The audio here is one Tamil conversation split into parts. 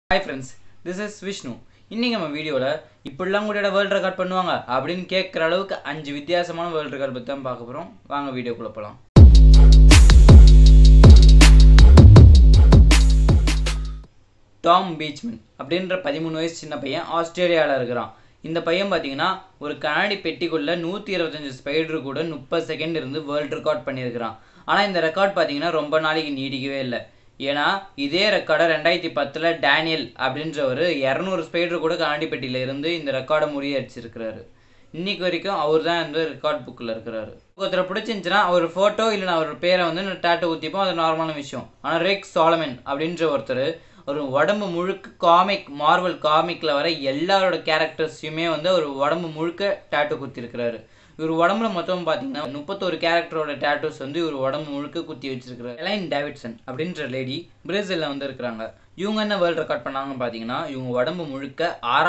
Hi friends, this is VISHNU. இன்னைக்கு நம்ம வீடியோல இப்படிலாம் கூட வேர்ல்ட் ரெக்கார்ட் பண்ணுவாங்க அப்படின்னு கேட்குற அளவுக்கு 5 வித்தியாசமான வேர்ல்ட் ரெக்கார்ட் பத்தி தான் பார்க்க போறோம். வாங்க வீடியோக்குள்ள போலாம். டாம் பீச்மேன் அப்படின்ற 13 வயசு சின்ன பையன் ஆஸ்திரேலியாவில் இருக்கிறான். இந்த பையன் பார்த்தீங்கன்னா ஒரு கண்ணாடி பெட்டிக்குள்ள 125 ஸ்பைடர் கூட 30 செகண்ட் இருந்து வேர்ல்ட் ரெக்கார்ட் பண்ணியிருக்கிறான். ஆனால் இந்த ரெக்கார்ட் பார்த்தீங்கன்னா ரொம்ப நாளைக்கு நீடிக்கவே இல்லை. ஏன்னா இதே ரெக்கார்டை 2010 டேனியல் அப்படின்றவர் 200 ஸ்பைடர் கூட கண்ணாடி பெட்டியில் இருந்து இந்த ரெக்கார்டை முறியடிச்சிருக்கிறாரு. இன்னைக்கு வரைக்கும் அவர் தான் இந்த ரெக்கார்ட் புக்கில் இருக்கிறாரு. ஒருத்தரை பிடிச்சிருந்துச்சுன்னா அவர் ஃபோட்டோ இல்லைனா அவர் பேரை நான் டேட்டோ ஊற்றிப்போம், அது நார்மலான விஷயம். ஆனால் ரிக் சாலமன் அப்படின்ற ஒருத்தர் ஒரு உடம்பு முழுக்க மார்வல் காமிக்கில் வர எல்லாரோட கேரக்டர்ஸையுமே ஒரு உடம்பு முழுக்க டேட்டோ குத்திருக்கிறாரு. இவர் உடம்புல மொத்தம் பார்த்தீங்கன்னா 31 கேரக்டரோட டேட்டோஸ் இவர் உடம்பு முழுக்க குத்தி வச்சிருக்கிறார். எலைன் டேவிட்சன் அப்படின்ற லேடி பிரேசிலில் இருக்கிறாங்க. இவங்க என்ன வேர்ல்ட் ரெக்கார்ட் பண்ணாங்கன்னு பார்த்தீங்கன்னா இவங்க உடம்பு முழுக்க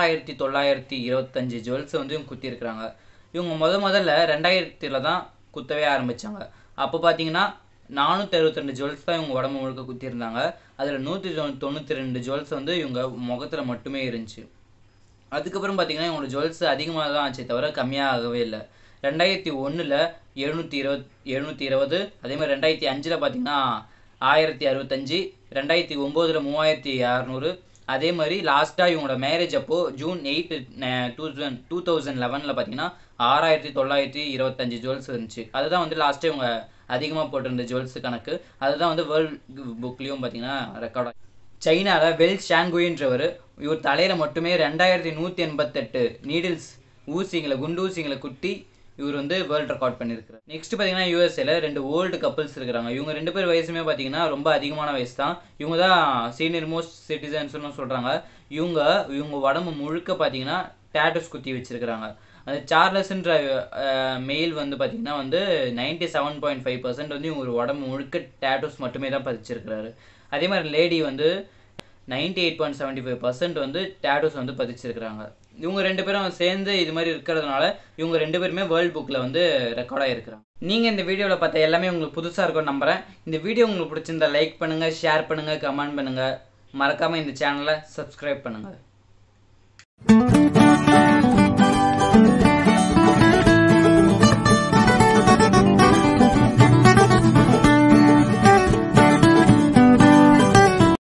6925 ஜுவல்ஸ் இவங்க குத்தி இருக்கிறாங்க. இவங்க முதல்ல 2000 தான் குத்தவே ஆரம்பித்தாங்க. அப்போ பார்த்தீங்கன்னா 462 ஜுவல்ஸ் தான் இவங்க உடம்பு முழுக்க குத்திருந்தாங்க. அதில் 192 ஜுவல்ஸ் இவங்க முகத்தில் மட்டுமே இருந்துச்சு. அதுக்கப்புறம் பார்த்தீங்கன்னா இவங்களோட ஜுவல்ஸ் அதிகமாக தான் ஆச்சே தவிர கம்மியாகவே இல்லை. 2001 720, அதே மாதிரி 2005 பார்த்தீங்கன்னா 1065, 2009 3600, அதே மாதிரி லாஸ்ட்டாக இவங்களோட மேரேஜ் அப்போது June 8, 2011 பார்த்தீங்கன்னா 6925 ஜுவல்ஸ் இருந்துச்சு. அதுதான் லாஸ்ட்டு இவங்க அதிகமாக போட்டிருந்த ஜுவல்ஸ் கணக்கு. அதுதான் வேர்ல்ட் புக்லேயும் பார்த்தீங்கன்னா ரெக்கார்ட். சைனாவில் வெல் ஷாங்குயின்றவர் இவர் தலையில் மட்டுமே 2188 நீடில்ஸ் குண்டு ஊசிங்களை குட்டி இவர் வேர்ல்ட் ரெக்கார்ட் பண்ணியிருக்கிறார். நெக்ஸ்ட் பார்த்தீங்கன்னா யூஎஸ்ஏல 2 ஓல்டு கப்புள்ஸ் இருக்கிறாங்க. இவங்க 2 பேர் வயசுமே பார்த்தீங்கன்னா ரொம்ப அதிகமான வயசு தான். இவங்க தான் சீனியர் மோஸ்ட் சிட்டிசன்ஸ்னு சொல்கிறாங்க. இவங்க உடம்பு முழுக்க பார்த்தீங்கன்னா டேட்டூஸ் குத்தி வச்சிருக்கிறாங்க. அந்த சார்லஸ்ன்ற மெயில் பார்த்தீங்கன்னா 97.5% இவங்க உடம்பு முழுக்க டேட்டூஸ் மட்டுமே தான் பதிச்சிருக்கிறாரு. அதே மாதிரி லேடி 98.75% டேட்டூஸ் பதிச்சிருக்கிறாங்க. இவங்க 2 பேரும் சேர்ந்து இது மாதிரி இருக்கிறதுனால இவங்க 2 பேருமே வேர்ல்ட் புக்கில் ரெக்கார்டாக இருக்கிறாங்க. நீங்கள் இந்த வீடியோவில் பார்த்த எல்லாமே உங்களுக்கு புதுசாக இருக்கும்னு நம்புகிறேன். இந்த வீடியோ உங்களுக்கு பிடிச்சிருந்தா லைக் பண்ணுங்கள், ஷேர் பண்ணுங்கள், கமெண்ட் பண்ணுங்கள். மறக்காமல் இந்த சேனலை சப்ஸ்கிரைப் பண்ணுங்கள்.